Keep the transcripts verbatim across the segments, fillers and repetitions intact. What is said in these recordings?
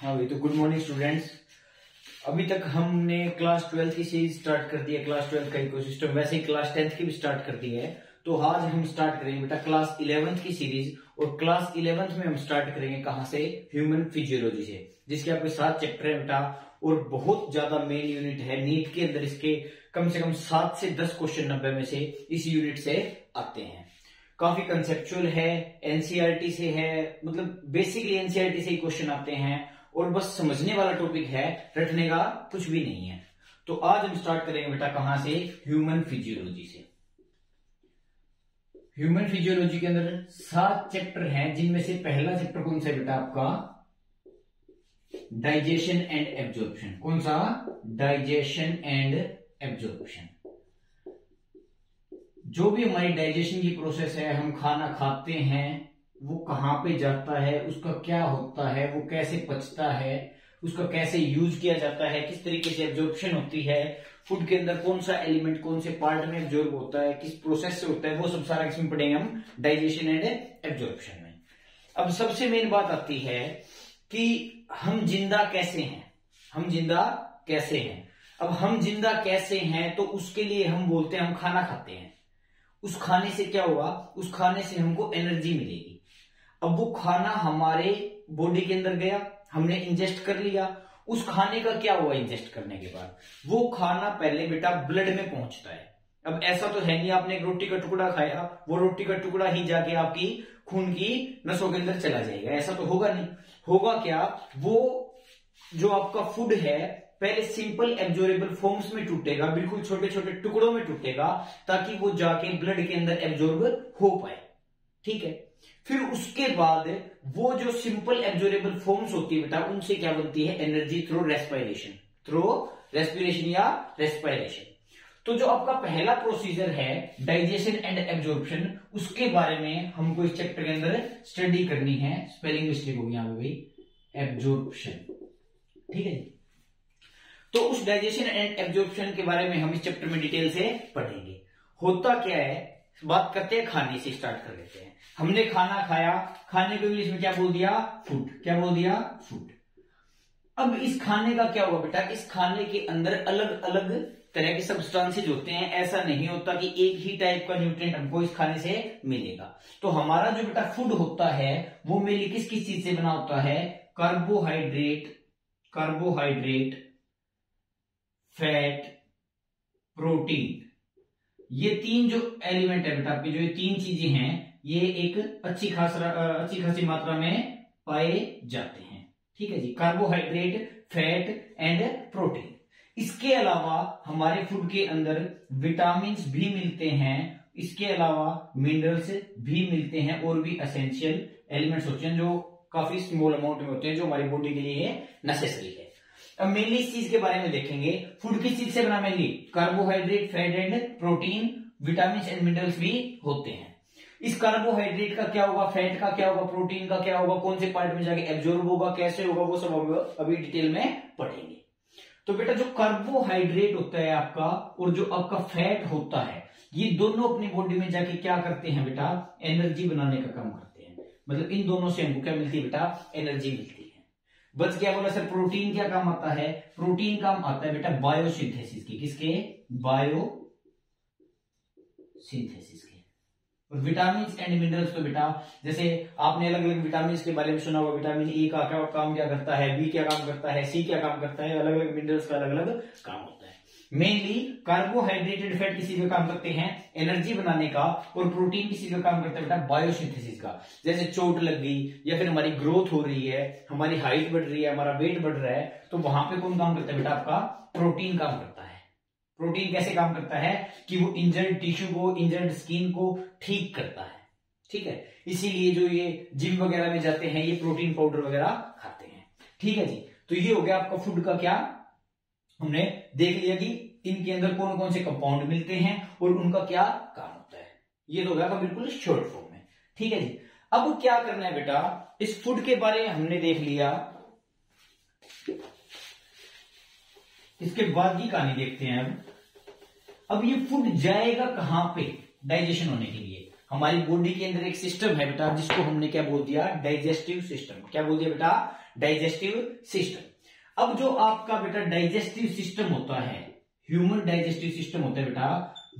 हाँ भाई, तो गुड मॉर्निंग स्टूडेंट्स। अभी तक हमने क्लास ट्वेल्थ की सीरीज स्टार्ट कर दी है, क्लास ट्वेल्थ का इकोसिस्टम। वैसे ही क्लास टेंथ की भी स्टार्ट कर दी है। तो आज हम स्टार्ट करेंगे बेटा क्लास इलेवेंथ की सीरीज। और क्लास इलेवेंथ में हम स्टार्ट करेंगे कहां से? ह्यूमन फिजियोलॉजी से, जिसके आपके सात चैप्टर है बेटा। और बहुत ज्यादा मेन यूनिट है। नीट के अंदर इसके कम से कम सात से दस क्वेश्चन नब्बे में से इस यूनिट से आते हैं। काफी कंसेप्चुअल है, एनसीईआरटी से है, मतलब बेसिकली एनसीईआरटी से ही क्वेश्चन आते हैं। और बस समझने वाला टॉपिक है, रटने का कुछ भी नहीं है। तो आज हम स्टार्ट करेंगे बेटा कहां से? ह्यूमन फिजियोलॉजी से। ह्यूमन फिजियोलॉजी के अंदर सात चैप्टर हैं, जिनमें से पहला चैप्टर कौन सा है बेटा आपका? Digestion and absorption. कौन सा? Digestion and absorption. जो भी हमारी डाइजेशन की प्रोसेस है, हम खाना खाते हैं, वो कहां पे जाता है, उसका क्या होता है, वो कैसे पचता है, उसका कैसे यूज किया जाता है, किस तरीके से एब्जॉर्प्शन होती है, फूड के अंदर कौन सा एलिमेंट कौन से पार्ट में एब्जॉर्ब होता है, किस प्रोसेस से होता है, वो सब सारा इसमें पढ़ेंगे हम डाइजेशन एंड एब्जॉर्प्शन में। अब सबसे मेन बात आती है कि हम जिंदा कैसे हैं। हम जिंदा कैसे हैं? अब हम जिंदा कैसे हैं, तो उसके लिए हम बोलते हैं हम खाना खाते हैं। उस खाने से क्या होगा? उस खाने से हमको एनर्जी मिलेगी। अब वो खाना हमारे बॉडी के अंदर गया, हमने इंजेस्ट कर लिया। उस खाने का क्या हुआ इंजेस्ट करने के बाद? वो खाना पहले बेटा ब्लड में पहुंचता है। अब ऐसा तो है नहीं आपने एक रोटी का टुकड़ा खाया, वो रोटी का टुकड़ा ही जाके आपकी खून की नसों के अंदर चला जाएगा, ऐसा तो होगा नहीं। होगा क्या? वो जो आपका फूड है पहले सिंपल एब्जॉर्बेबल फॉर्म्स में टूटेगा, बिल्कुल छोटे छोटे टुकड़ों में टूटेगा, ताकि वो जाके ब्लड के अंदर एब्जॉर्ब हो पाए। ठीक है। फिर उसके बाद वो जो सिंपल एब्जॉर्बेबल फॉर्म्स होती है बेटा, उनसे क्या बनती है? Energy through respiration. Through respiration या रेस्पिरेशन। तो जो आपका पहला प्रोसीजर है डाइजेशन एंड एब्जॉर्प्शन, उसके बारे में हमको इस चैप्टर के अंदर स्टडी करनी है। स्पेलिंग मिस्टेक होगी यहां पे भाई, एब्जॉर्प्शन। ठीक है। तो उस डाइजेशन एंड एब्जॉर्प्शन के बारे में हम इस चैप्टर में डिटेल से पढ़ेंगे। होता क्या है, बात करते हैं, खाने से स्टार्ट कर लेते हैं। हमने खाना खाया, खाने को इंग्लिश में क्या बोल दिया? फूड। क्या बोल दिया? फूड। अब इस खाने का क्या हुआ बेटा? इस खाने के अंदर अलग अलग तरह के सब्सटेंसेस होते हैं। ऐसा नहीं होता कि एक ही टाइप का न्यूट्रिएंट हमको इस खाने से मिलेगा। तो हमारा जो बेटा फूड होता है वो मेनली किस किस चीज से बना होता है? Carbohydrate, carbohydrate, fat, protein. ये तीन जो एलिमेंट है बेटा आपके, जो ये तीन चीजें हैं, ये एक अच्छी खास अच्छी खासी मात्रा में पाए जाते हैं। ठीक है जी। Carbohydrate, fat and protein. इसके अलावा हमारे फूड के अंदर विटामिन भी मिलते हैं। इसके अलावा मिनरल्स भी मिलते हैं, और भी एसेंशियल एलिमेंट्स होते हैं जो काफी स्मॉल अमाउंट में होते हैं, जो हमारी बॉडी के लिए नेसेसरी है। अब मेनली इस चीज के बारे में देखेंगे, फूड किस चीज से बना? Mainly carbohydrate, fat and protein, vitamin and minerals भी होते हैं। इस कार्बोहाइड्रेट का क्या होगा, फैट का क्या होगा, प्रोटीन का क्या होगा, कौन से पार्ट में जाके एब्जॉर्ब होगा, कैसे होगा, वो सब हम अभी डिटेल में पढ़ेंगे। तो बेटा जो कार्बोहाइड्रेट होता है आपका, और जो आपका फैट होता है, ये दोनों अपनी बॉडी में जाके क्या करते हैं बेटा? एनर्जी बनाने का काम करते हैं। मतलब इन दोनों से हमको क्या मिलती है बेटा? एनर्जी मिलती है। बच क्या बोला सर? प्रोटीन क्या काम आता है? प्रोटीन काम आता है बेटा बायोसिंथेसिस की। किसके? बायोसिंथेसिस के। और विटामिन एंड मिनरल्स तो बेटा, जैसे आपने अलग अलग विटामिन के बारे में सुना होगा। विटामिन ए का क्या काम क्या करता है, बी क्या काम करता है, सी क्या काम करता है, अलग अलग मिनरल्स का अलग अलग काम होता है। मेनली कार्बोहाइड्रेटेड फैट किसी का काम करते हैं एनर्जी बनाने का, और प्रोटीन किसी का काम करता है बेटा बायोसिंथेसिस का। जैसे चोट लग गई, या फिर हमारी ग्रोथ हो रही है, हमारी हाइट बढ़ रही है, हमारा वेट बढ़ रहा है, तो वहां पे कौन काम करता है बेटा? आपका प्रोटीन काम करता है। प्रोटीन कैसे काम करता है? कि वो इंजर्ड टिश्यू को, इंजर्ड स्किन को ठीक करता है। ठीक है। इसीलिए जो ये जिम वगैरह में जाते हैं, ये प्रोटीन पाउडर वगैरह खाते हैं। ठीक है जी। तो ये हो गया आपका फूड का क्या, हमने देख लिया कि इनके अंदर कौन कौन से कंपाउंड मिलते हैं और उनका क्या काम होता है। ये तो हो गया बिल्कुल शॉर्ट फॉर्म में। ठीक है जी। अब क्या करना है बेटा? इस फूड के बारे में हमने देख लिया, इसके बाद की कहानी देखते हैं। अब अब ये फूड जाएगा कहां पे डाइजेशन होने के लिए? हमारी बॉडी के अंदर एक सिस्टम है बेटा, जिसको हमने क्या बोल दिया, डाइजेस्टिव सिस्टम। क्या बोल दिया बेटा, डाइजेस्टिव सिस्टम। अब जो आपका बेटा डाइजेस्टिव सिस्टम होता है, ह्यूमन डाइजेस्टिव सिस्टम होता है बेटा,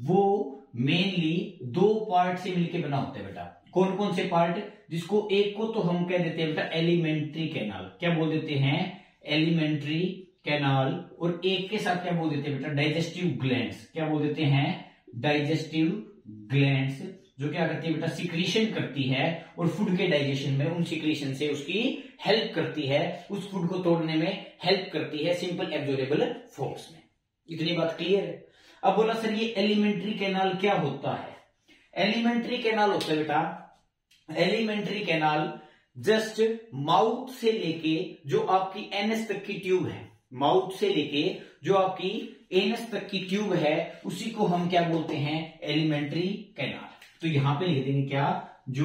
वो मेनली दो पार्ट से मिलकर बना होता है बेटा। कौन कौन से पार्ट, जिसको एक को तो हम कह देते हैं बेटा एलिमेंट्री कैनाल, क्या बोल देते हैं, एलिमेंट्री कैनाल, और एक के साथ क्या बोल देते हैं बेटा, डाइजेस्टिव ग्लैंड्स। क्या बोल देते हैं, डाइजेस्टिव ग्लैंड्स, जो क्या करती है बेटा, सिक्रीशन करती है और फूड के डाइजेशन में उन सिक्रीशन से उसकी हेल्प करती है, उस फूड को तोड़ने में हेल्प करती है सिंपल एब्जॉर्बेबल फॉर्म्स में। इतनी बात क्लियर है। अब बोला सर ये एलिमेंट्री कैनाल क्या होता है। एलिमेंट्री कैनाल होता है बेटा, एलिमेंट्री कैनाल जस्ट माउथ से लेके जो आपकी एनस तक की ट्यूब है, माउथ से लेके जो आपकी एनस तक की ट्यूब है, उसी को हम क्या बोलते हैं, एलिमेंट्री कैनाल। तो यहां पे लिख देंगे क्या,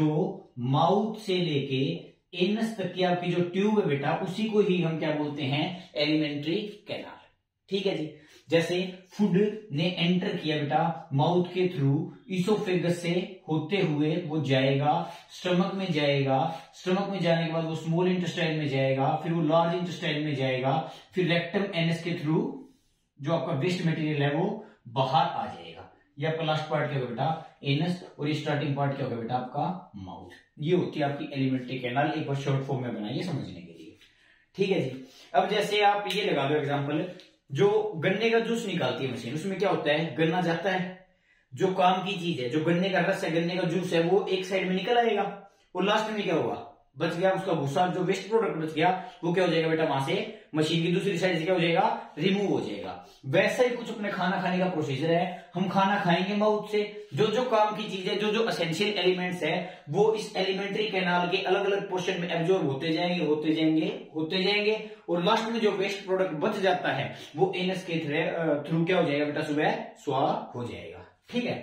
जो माउथ से लेके एनस तक की आपकी जो ट्यूब है बेटा, उसी को ही हम क्या बोलते हैं, एलिमेंट्री कैनाल। ठीक है जी। जैसे फूड ने एंटर किया बेटा माउथ के थ्रू, इसोफेगस से होते हुए वो जाएगा, स्टमक में जाएगा, स्टमक में जाने के बाद वो स्मॉल इंटेस्टाइन में जाएगा, फिर वो लार्ज इंटेस्टाइन में जाएगा, फिर रेक्टम एनस के थ्रू जो आपका वेस्ट मटेरियल है वो बाहर आ जाएगा। या लास्ट पार्ट क्या होगा बेटा, एनस, और ये स्टार्टिंग पार्ट क्या होगा बेटा, आपका माउथ। ये होती है आपकी एलिमेंट्री कैनाल। एक बार शॉर्ट फॉर्म में बनाइए समझने के लिए। ठीक है जी। अब जैसे आप ये लगा दो एग्जाम्पल, जो गन्ने का जूस निकालती है मशीन, उसमें क्या होता है, गन्ना जाता है, जो काम की चीज है, जो गन्ने का रस है, गन्ने का जूस है, वो एक साइड में निकल आएगा, और लास्ट में क्या होगा, बच गया उसका भूसा, जो वेस्ट प्रोडक्ट बच गया वो क्या हो जाएगा बेटा, वहां से मशीन की दूसरी साइड से क्या हो जाएगा, रिमूव हो जाएगा। वैसा ही कुछ अपने खाना खाने का प्रोसीजर है। हम खाना खाएंगे माउथ से, जो जो काम की चीज है, जो जो एसेंशियल एलिमेंट्स है, वो इस एलिमेंट्री कैनाल के अलग अलग पोर्शन में एब्जॉर्ब होते जाएंगे होते जाएंगे होते जाएंगे और लास्ट में जो वेस्ट प्रोडक्ट बच जाता है वो एनस के थ्रू क्या हो जाएगा बेटा, सुबह स्वाहा हो जाएगा। ठीक है।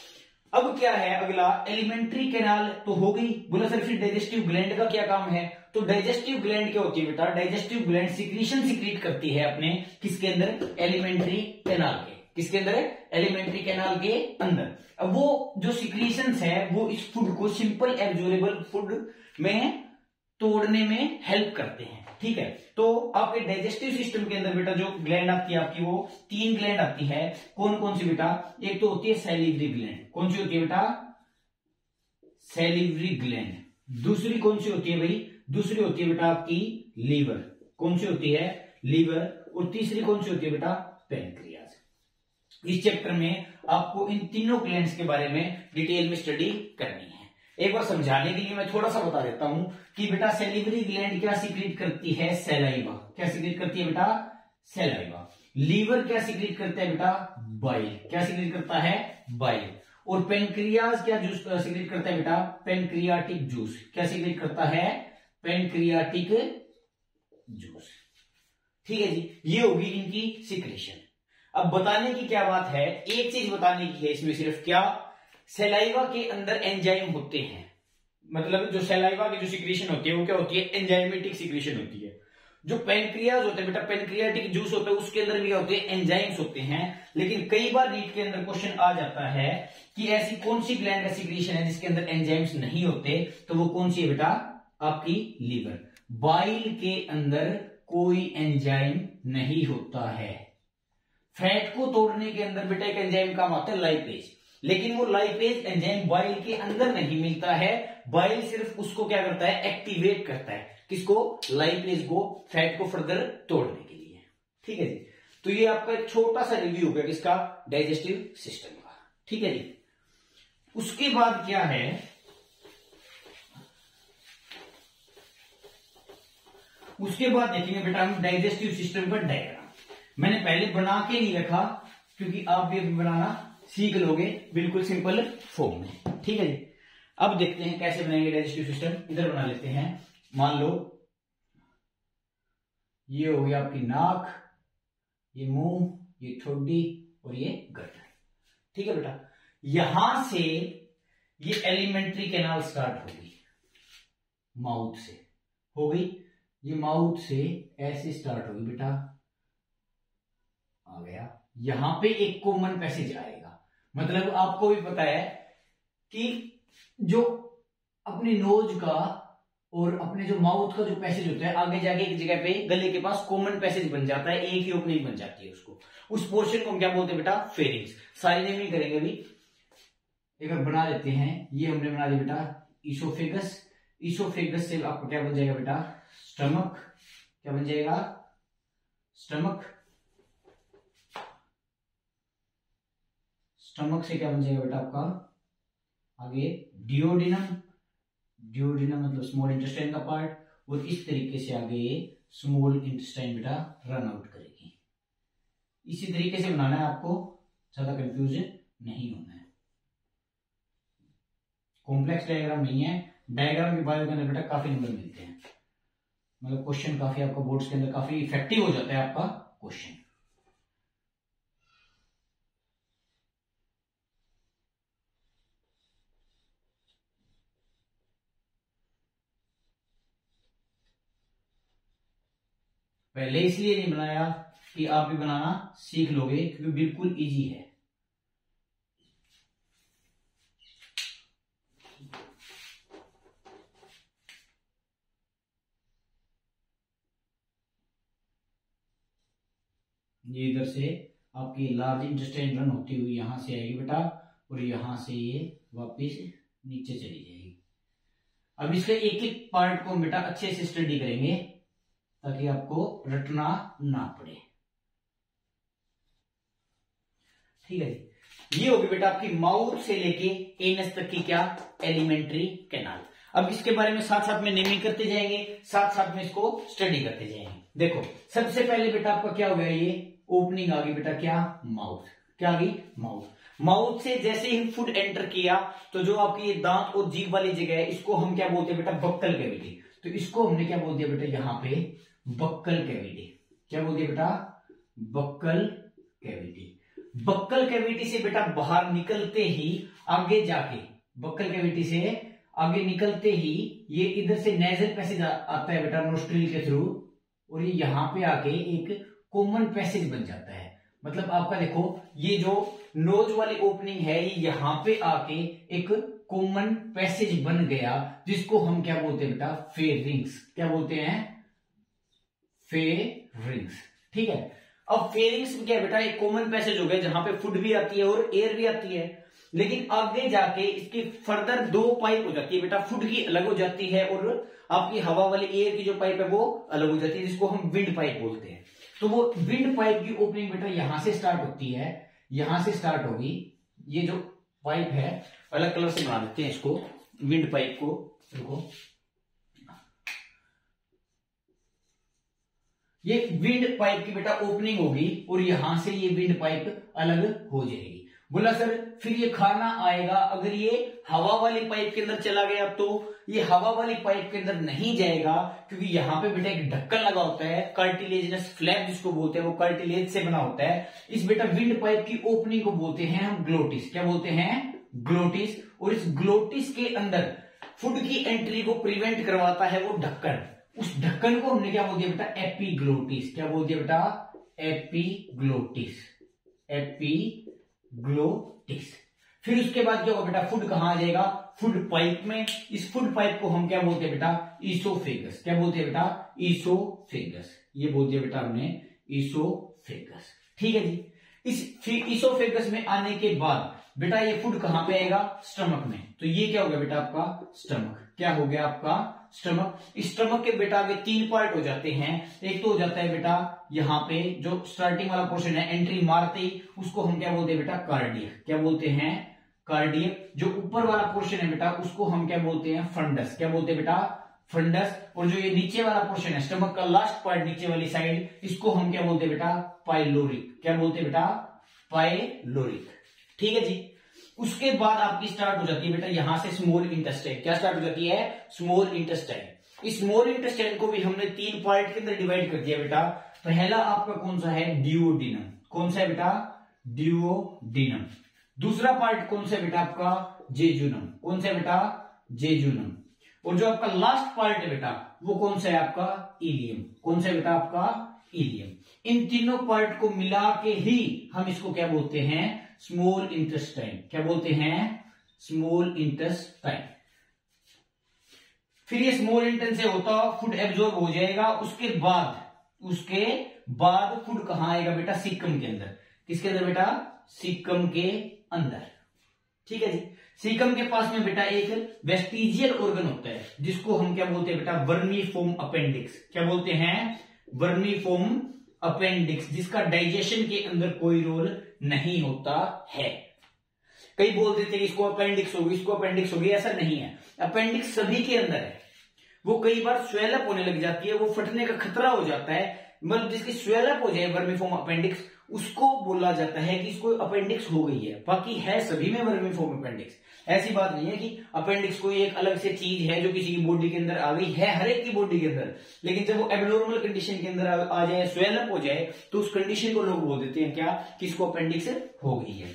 अब क्या है अगला, एलिमेंट्री कैनाल तो हो गई। बोला सर फिर डाइजेस्टिव ग्लैंड का क्या काम है, तो डाइजेस्टिव ग्लैंड क्या होती है बेटा, डाइजेस्टिव ग्लैंड सिक्रीशन सिक्रीट करती है अपने किसके अंदर, एलिमेंट्री कैनाल के, किसके अंदर, एलिमेंट्री कैनाल के अंदर। अब वो जो सिक्रीशंस है वो इस फूड को सिंपल एब्जॉर्बेबल फूड में तोड़ने में हेल्प करते हैं। ठीक है। तो आपके डाइजेस्टिव सिस्टम के अंदर बेटा जो ग्लैंड आती है आपकी, वो तीन ग्लैंड आती है। कौन कौन सी बेटा, एक तो होती है सैलिवरी ग्लैंड। कौन सी होती है बेटा, सैलिवरी ग्लैंड। दूसरी कौन सी होती है भाई, दूसरी होती है बेटा आपकी लीवर। कौन सी होती है, लीवर। और तीसरी कौन सी होती है बेटा, पैनक्रियाज। इस चैप्टर में आपको इन तीनों ग्लैंड्स के बारे में डिटेल में स्टडी करनी है। एक बार समझाने के लिए मैं थोड़ा सा बता देता हूं कि बेटा सैलिवरी ग्लैंड क्या सिक्रीट करती है, सैलाइवा। क्या सिक्रीट करती है बेटा, सैलाइवा। लीवर क्या सिक्रीट करता है बेटा, बाइल। क्या सिक्रीट करता है, बाइल। और पेनक्रियाज क्या जूस सिक्रीट करता है बेटा, पेनक्रियाटिक जूस। क्या सिक्रीट करता है, पेनक्रियाटिक जूस। ठीक है जी। ये होगी इनकी सिक्रेशन। अब बताने की क्या बात है, एक चीज बताने की है इसमें सिर्फ, क्या, सैलाइवा के अंदर एंजाइम होते हैं। मतलब जो सैलाइवा की जो सिक्रीशन होती है वो क्या होती है, एंजाइमेटिक सिक्रीशन होती है। जो पेनक्रियाज होते हैं बेटा, पेनक्रियाटिक जूस होता है, उसके अंदर भी क्या होते हैं, एंजाइम्स होते हैं। लेकिन कई बार नीट के अंदर क्वेश्चन आ जाता है कि ऐसी कौन सी ग्लैंड का सिक्रीशन है जिसके अंदर एंजाइम्स नहीं होते, तो वो कौन सी है बेटा, आपकी लीवर। बाइल के अंदर कोई एंजाइम नहीं होता है। फैट को तोड़ने के अंदर बेटा एक एंजाइम काम आता है, लाइपेज। लेकिन वो लाइपेज एंजाइम बाइल के अंदर नहीं मिलता है। बाइल सिर्फ उसको क्या करता है, एक्टिवेट करता है। किसको, लाइपेज को, फैट को फर्दर तोड़ने के लिए। ठीक है जी। तो ये आपका एक छोटा सा रिव्यू है किसका, डाइजेस्टिव सिस्टम का। ठीक है जी। उसके बाद क्या है, उसके बाद देखेंगे बेटा हम डाइजेस्टिव सिस्टम का डायग्राम। मैंने पहले बना के नहीं रखा क्योंकि आप भी बनाना सीख लोगे बिल्कुल सिंपल फॉर्म में। ठीक है जी। अब देखते हैं कैसे बनाएंगे डाइजेस्टिव सिस्टम। इधर बना लेते हैं। मान लो ये हो गया आपकी नाक, ये मुंह, ये ठोडी और ये गर्दन। ठीक है बेटा। यहां से ये एलिमेंट्री कैनाल स्टार्ट होगी, माउथ से हो गई। ये माउथ से ऐसे स्टार्ट होगी बेटा, आ गया। यहां पे एक कॉमन पैसेज आएगा। मतलब आपको भी पता है कि जो अपने नोज का और अपने जो माउथ का जो पैसेज होता है आगे जाके एक जगह पे गले के पास कॉमन पैसेज बन जाता है, एक ही ओपनिंग बन जाती है उसको, उस पोर्शन को हम क्या बोलते हैं बेटा? फेरिंग्स। सारी नेमिंग करेंगे अभी, एक बार बना लेते हैं। ये हमने बना दिया बेटा ईसोफेगस। ईसोफेगस से आपका क्या बन जाएगा बेटा? स्टमक। क्या बन जाएगा? स्टमक। स्टमक से क्या बन जाएगा बेटा आपका? आगे डियोडिनम। डियोडिनम मतलब स्मॉल इंटेस्टाइन का पार्ट, और इस तरीके से आगे ये स्मॉल इंटेस्टाइन बेटा रन आउट करेगी। इसी तरीके से बनाना है आपको, ज्यादा कंफ्यूजन नहीं होना है। कॉम्प्लेक्स डायग्राम नहीं है, डायग्राम के बायो के अंदर बेटा काफी नंबर मिलते हैं, मतलब क्वेश्चन काफी आपका बोर्ड्स के अंदर काफी इफेक्टिव हो जाता है आपका क्वेश्चन। पहले इसलिए नहीं बनाया कि आप भी बनाना सीख लोगे, क्योंकि बिल्कुल इजी है। ये इधर से आपकी लार्ज इंटेस्टाइन रन होती हुई यहां से आएगी बेटा, और यहां से ये वापस नीचे चली जाएगी। अब इसके एक एक पार्ट को हम बेटा अच्छे से स्टडी करेंगे ताकि आपको रटना ना पड़े। ठीक है जी, ये होगी बेटा आपकी माउथ से लेके एनस तक की क्या? Alimentary canal. अब इसके बारे में साथ साथ में नेमिंग करते जाएंगे, साथ साथ में इसको स्टडी करते जाएंगे। देखो सबसे पहले बेटा आपका क्या हो गया? ये ओपनिंग आ गई बेटा क्या? माउथ। क्या आ गई? माउथ। माउथ से जैसे ही फूड एंटर किया तो जो आपकी ये दांत और जीभ वाली जगह है इसको हम क्या बोलते हैं बेटा? Buccal cavity. तो इसको हमने क्या बोल दिया बेटा? यहां पे बक्कल कैविटी। क्या बोल दिया बेटा? Buccal cavity. बक्कल कैविटी से बेटा बाहर निकलते ही आगे जाके, बक्कल कैविटी से आगे निकलते ही ये इधर से नेजल पैसेज आता है बेटा नोस्ट्रिल के थ्रू, और ये यहां पे आके एक कॉमन पैसेज बन जाता है। मतलब आपका देखो ये जो नोज वाली ओपनिंग है ये यहां पे आके एक कॉमन पैसेज बन गया, जिसको हम क्या बोलते हैं बेटा? फेरिंग्स। क्या बोलते हैं? फेरिंग्स। ठीक है, अब फेरिंग्स में क्या है बेटा? एक कॉमन पैसेज हो गया जहां पे फूड भी आती है और एयर भी आती है, लेकिन आगे जाके इसकी फर्दर दो पाइप हो जाती है बेटा। फूड की अलग हो जाती है और आपकी हवा वाली एयर की जो पाइप है वो अलग हो जाती है, जिसको हम विंड पाइप बोलते हैं। तो वो विंड पाइप की ओपनिंग बेटा यहां से स्टार्ट होती है, यहां से स्टार्ट होगी। ये जो पाइप है अलग कलर से बना देते हैं इसको, विंड पाइप को। देखो ये विंड पाइप की बेटा ओपनिंग होगी और यहां से ये विंड पाइप अलग हो जाएगी। बोला सर फिर ये खाना आएगा अगर ये हवा वाली पाइप के अंदर चला गया? तो ये हवा वाली पाइप के अंदर नहीं जाएगा, क्योंकि यहां पे बेटा एक ढक्कन लगा होता है, कार्टिलेजिनस फ्लैप जिसको बोलते हैं, वो कार्टिलेज से बना होता है। इस बेटा विंड पाइप की ओपनिंग को बोलते हैं हम ग्लोटिस। क्या बोलते हैं? ग्लोटिस। और इस ग्लोटिस के अंदर फूड की एंट्री को प्रिवेंट करवाता है वो ढक्कन। उस ढक्कन को हमने क्या बोल दिया बेटा? एपीग्लोटिस। क्या बोल दिया बेटा? एपीग्लोटिस। एपीग्लोटिस। फिर उसके बाद क्या होगा बेटा? फूड कहां आ जाएगा? फूड पाइप में। इस फूड पाइप को हम क्या बोलते हैं बेटा? ईसोफेगस। क्या बोलते हैं बेटा? ईसोफेगस। ये बोल दिया बेटा हमने ईसोफेगस। ठीक है जी। इस ईसोफेगस में आने के बाद बेटा ये फूड कहां पे आएगा? स्टमक में। तो ये क्या हो गया बेटा? आपका स्टमक। क्या हो गया आपका? स्टमक। स्टमक के बेटा आगे तीन पार्ट हो जाते हैं। एक तो हो जाता है बेटा यहां पे जो स्टार्टिंग वाला पोर्शन है, एंट्री मारते ही उसको हम क्या बोलते हैं बेटा? कार्डियक। क्या बोलते हैं? कार्डियक। जो ऊपर वाला पोर्शन है बेटा उसको हम क्या बोलते हैं? फंडस। क्या बोलते हैं बेटा? फंडस। और जो ये नीचे वाला पोर्शन है, स्टमक का लास्ट पार्ट नीचे वाली साइड, इसको हम क्या बोलते हैं बेटा? पाइलोरिक। क्या बोलते हैं बेटा? पाइलोरिक। ठीक है जी। उसके बाद आपकी स्टार्ट हो जाती है बेटा यहां से स्मॉल इंटेस्टाइन। क्या स्टार्ट हो जाती है? Small intestine. इस स्मॉल इंटेस्टाइन को भी हमने तीन पार्ट के अंदर डिवाइड कर दिया बेटा। पहला आपका कौन सा है? डिओडिनम। कौन सा है बेटा? डिओडिनम। दूसरा पार्ट कौन सा है बेटा? आपका जेजुनम। कौन सा है बेटा? जेजुनम। और जो आपका लास्ट पार्ट है बेटा वो कौन सा है? आपका इलियम। कौन सा है बेटा? आपका इलियम। इन तीनों पार्ट को मिला के ही हम इसको क्या बोलते हैं? Small intestine. क्या बोलते हैं? Small intestine. फिर ये स्मॉल इंटेस्टाइन से होता हुआ फूड एब्जॉर्ब हो जाएगा। उसके बाद उसके बाद फूड कहां आएगा बेटा? सीकम के अंदर। किसके अंदर बेटा? सीकम के अंदर। ठीक है जी। सीकम के पास में बेटा एक वेस्टिजियल ऑर्गन होता है जिसको हम क्या बोलते हैं बेटा? Vermiform appendix. क्या बोलते हैं? वर्मीफॉर्म अपेंडिक्स, जिसका डाइजेशन के अंदर कोई रोल नहीं होता है। कई बोल देते हैं इसको अपेंडिक्स होगी, इसको अपेंडिक्स होगी, ऐसा नहीं है। अपेंडिक्स सभी के अंदर है। वो कई बार स्वेलअप होने लग जाती है, वो फटने का खतरा हो जाता है। मतलब जिसकी स्वेलअप हो जाए वर्मीफॉर्म अपेंडिक्स, उसको बोला जाता है कि इसको अपेंडिक्स हो गई है। बाकी है सभी में वर्मीफॉर्म अपेंडिक्स। ऐसी बात नहीं है कि अपेंडिक्स कोई एक अलग से चीज है जो किसी की बॉडी के अंदर आ गई है, हर एक की बॉडी के अंदर। लेकिन जब वो एबनॉर्मल कंडीशन के अंदर आ जाए, स्वेलअप हो जाए, तो उस कंडीशन को लोग बोल देते हैं क्या? कि इसको अपेंडिक्स हो गई है।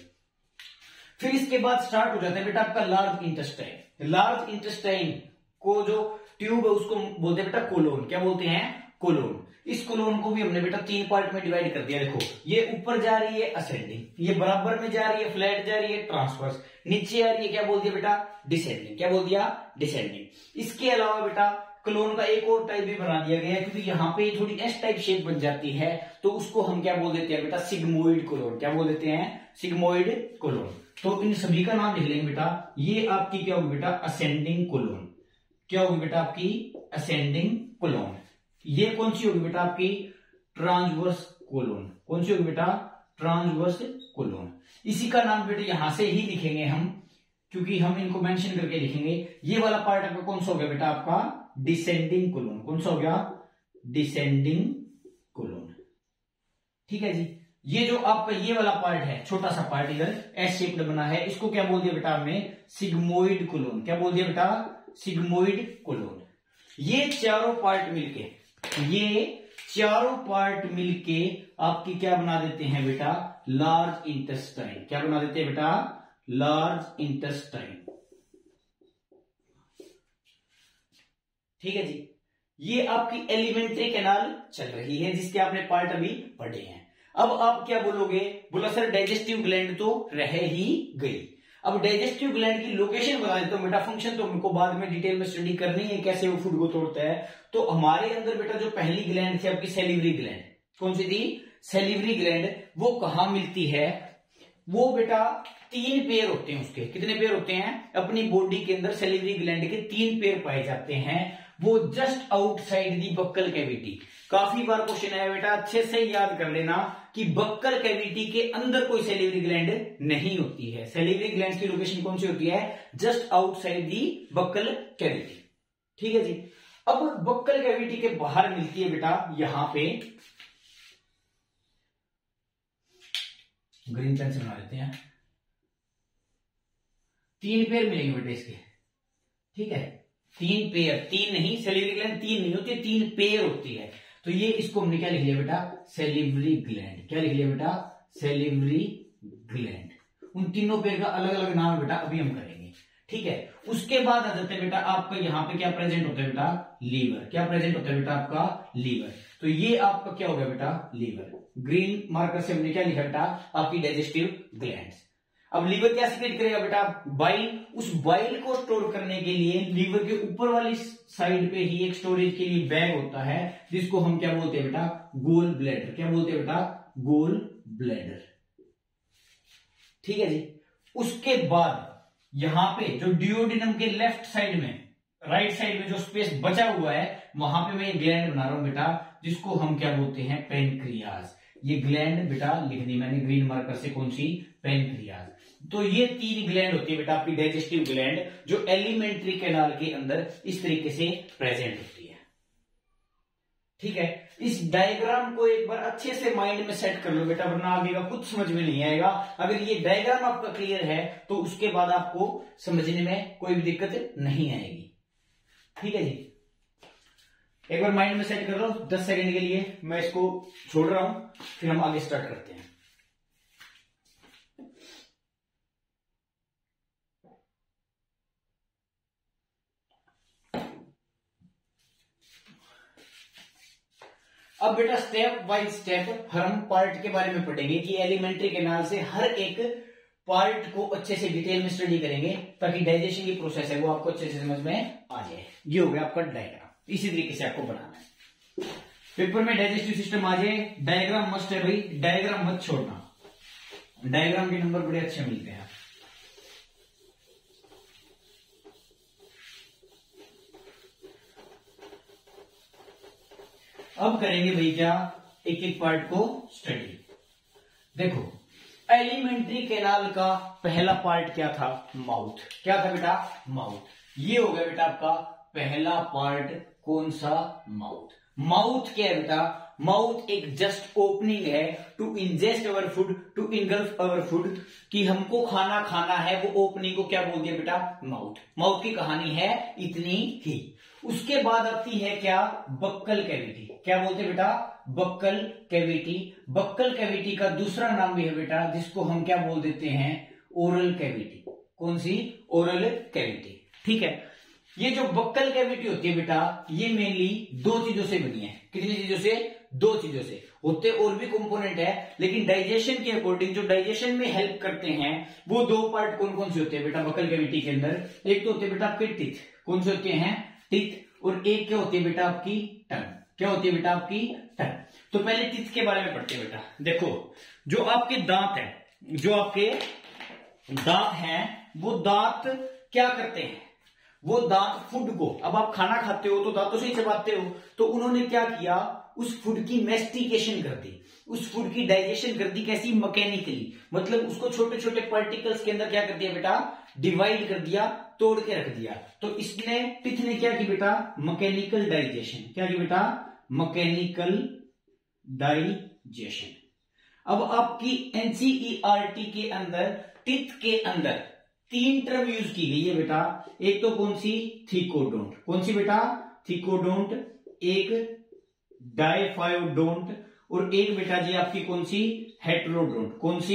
फिर इसके बाद स्टार्ट हो जाता है बेटा आपका लार्ज इंटेस्टाइन। लार्ज इंटेस्टाइन को जो ट्यूब है उसको बोलते हैं बेटा कोलोन। क्या बोलते हैं? कोलोन। इस कोलोन को भी हमने बेटा तीन पार्ट में डिवाइड कर दिया। देखो, ये ऊपर जा रही है असेंडिंग, ये बराबर में जा रही है फ्लैट जा रही है ट्रांसवर्स, नीचे आ रही है क्या बोल दिया बेटा? डिसेंडिंग। क्या बोल दिया? डिसेंडिंग। इसके अलावा बेटा क्लोन का एक और टाइप भी बना दिया गया है, क्योंकि यहाँ पे थोड़ी एस टाइप शेप बन जाती है, तो उसको हम क्या बोल देते हैं बेटा? Sigmoid colon. क्या बोल देते हैं? Sigmoid colon. तो इन सभी का नाम लिख लेंगे बेटा। ये आपकी क्या होगी बेटा? Ascending colon. क्या होगी बेटा? आपकी असेंडिंग कोलोन। ये कौन सी होगी बेटा? आपकी ट्रांसवर्स कोलोन। कौन सी होगी बेटा? Transverse colon. इसी का नाम बेटा यहां से ही लिखेंगे हम, क्योंकि हम इनको मेंशन करके लिखेंगे। ये वाला पार्ट आपका कौन सा हो गया बेटा? आपका डिसेंडिंग कोलोन। कौन सा हो गया? Descending colon. ठीक है जी। ये जो आपका ये वाला पार्ट है, छोटा सा पार्ट इधर एस शेप्ड बना है, इसको क्या बोल दिया बेटा हमने? Sigmoid colon. क्या बोल दिया बेटा? Sigmoid colon. ये चारों पार्ट मिलके ये चारों पार्ट मिलके आपकी क्या बना देते हैं बेटा? Large intestine. क्या बना देते हैं बेटा? Large intestine. ठीक है जी। ये आपकी एलिमेंट्री कैनाल चल रही है, जिसके आपने पार्ट अभी पढ़े हैं। अब आप क्या बोलोगे? बोला सर डाइजेस्टिव ग्लैंड तो रह ही गई। अब डाइजेस्टिव ग्लैंड की लोकेशन बता देता हूं बेटा। फंक्शन तो हमको बाद में डिटेल में स्टडी करनी है, कैसे वो फूड को तोड़ता है। तो हमारे अंदर बेटा जो पहली ग्लैंड थी आपकी सैलिवरी ग्लैंड, कौन सी थी? Salivary gland. वो कहां मिलती है? वो बेटा तीन पेयर होते हैं उसके। कितने पेयर होते हैं? अपनी बॉडी के अंदर सैलिवरी ग्लैंड के तीन पेयर पाए जाते हैं। वो just outside the buccal cavity. काफी बार क्वेश्चन आया बेटा, अच्छे से याद कर लेना कि बक्कल कैविटी के अंदर कोई सैलिवरी ग्लैंड नहीं होती है। सैलिवरी ग्लैंड की लोकेशन कौन सी होती है? Just outside the buccal cavity. ठीक है जी। अब बक्कल कैविटी के बाहर मिलती है बेटा यहां पे, ग्रीन पेन से बना लेते हैं, तीन पेयर मिलेंगे बेटा इसके। ठीक है, तीन पेयर, तीन नहीं, सैलिवरी ग्लैंड तीन नहीं होती, तीन पेयर होती है। तो ये इसको हमने क्या लिख लिया बेटा? Salivary gland. क्या लिख लिया बेटा? Salivary gland. उन तीनों पेयर का अलग अलग नाम है बेटा, अभी हम करेंगे। ठीक है। उसके बाद आ जाते हैं बेटा आपका यहाँ पे क्या प्रेजेंट होता है बेटा? लीवर। क्या प्रेजेंट होता है बेटा? आपका लीवर। तो ये आपका क्या हो गया बेटा? लीवर। ग्रीन मार्कर से हमने क्या लिखा बेटा? आपकी डाइजेस्टिव ग्लैंड्स। अब लीवर क्या सीक्रेट करेगा बेटा? बाइल। उस बाइल को स्टोर करने के लिए लीवर के ऊपर वाली साइड पे ही एक स्टोरेज के लिए बैग होता है, जिसको हम क्या बोलते हैं बेटा? Gall bladder. क्या बोलते हैं बेटा? Gall bladder. ठीक है जी। उसके बाद यहां पे जो डिओडिनम के लेफ्ट साइड में, राइट साइड में जो स्पेस बचा हुआ है, वहां पे मैं एक ग्लैंड बना रहा हूं बेटा, जिसको हम क्या बोलते हैं? पेनक्रियाज। ये ग्लैंड बेटा लिख दी मैंने ग्रीन मार्कर से, कौन सी? पेनक्रियाज। तो ये तीन ग्लैंड होती है बेटा आपकी डाइजेस्टिव ग्लैंड, जो एलिमेंट्री कैनाल के अंदर इस तरीके से प्रेजेंट होती है। ठीक है। इस डायग्राम को एक बार अच्छे से माइंड में सेट कर लो बेटा, वरना आगे का कुछ समझ में नहीं आएगा। अगर ये डायग्राम आपका क्लियर है तो उसके बाद आपको समझने में कोई भी दिक्कत नहीं आएगी। ठीक है जी। एक बार माइंड में सेट कर लो, दस सेकंड के लिए मैं इसको छोड़ रहा हूं, फिर हम आगे स्टार्ट करते हैं। अब बेटा स्टेप बाय स्टेप हम पार्ट के बारे में पढ़ेंगे कि एलिमेंट्री कैनाल से हर एक पार्ट को अच्छे से डिटेल में स्टडी करेंगे ताकि डाइजेशन की प्रोसेस है वो आपको अच्छे से समझ में आ जाए। ये हो गया आपका डायग्राम। इसी तरीके से आपको बनाना है। पेपर में डाइजेस्टिव सिस्टम आ जाए, डायग्राम मस्ट है भाई, डायग्राम मत छोड़ना। डायग्राम के नंबर बड़े अच्छे मिलते हैं। अब करेंगे भाई क्या, एक एक पार्ट को स्टडी। देखो, एलिमेंट्री कैनाल का पहला पार्ट क्या था? माउथ। क्या था बेटा? माउथ। ये हो गया बेटा आपका पहला पार्ट। कौन सा? माउथ। माउथ क्या है बेटा? माउथ एक जस्ट ओपनिंग है to ingest our food, to engulf our food, कि हमको खाना खाना है, वो ओपनिंग को क्या बोल दिया बेटा? माउथ। माउथ की कहानी है इतनी ही। उसके बाद आती है क्या? Buccal cavity. क्या बोलते बेटा? Buccal cavity. बक्कल कैविटी का दूसरा नाम भी है बेटा, जिसको हम क्या बोल देते हैं? Oral cavity. कौन सी? Oral cavity. ठीक है। ये जो बक्कल कैविटी होती है बेटा, ये मेनली दो चीजों से बनी है। कितनी चीजों से? दो चीजों से। होते और भी कंपोनेंट है, लेकिन डाइजेशन के अकॉर्डिंग जो डाइजेशन में हेल्प करते हैं वो दो पार्ट कौन कौन से होते हैं बेटा बक्कल कैविटी के अंदर? एक तो होते हैं बेटा आपके टीथ। कौन से होते हैं? टीथ। और एक क्या होती है बेटा? आपकी टंग। क्या होती है बेटा? आपकी टंग। तो पहले टीथ के बारे में पढ़ते हैं बेटा। देखो, जो आपके दांत है, जो आपके दांत हैं, वो दांत क्या करते हैं? वो दांत फूड को, अब आप खाना खाते हो तो दांतों से ही चबाते हो, तो उन्होंने क्या किया? उस फूड की मेस्टिकेशन कर दी, उस फूड की डाइजेशन कर दी। कैसी? मैकेनिकली। मतलब उसको छोटे छोटे पार्टिकल्स के अंदर क्या कर दिया बेटा? डिवाइड कर दिया, तोड़ के रख दिया। तो इसने टीथ ने क्या की बेटा? Mechanical digestion. क्या की बेटा? Mechanical digestion. अब आपकी एनसीईआरटी के अंदर टीथ के अंदर तीन टर्म यूज की गई है बेटा। एक तो कौन सी? थिकोडोंट। कौन सी बेटा? थिकोडोंट। एक डाइफायोडोंट। और एक बेटा जी आपकी कौन सी? हेट्रोडोंट। कौन सी?